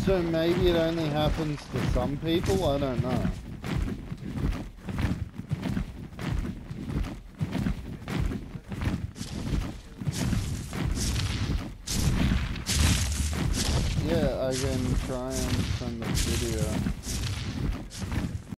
So maybe it only happens to some people? I don't know. Yeah, I can try and send the video.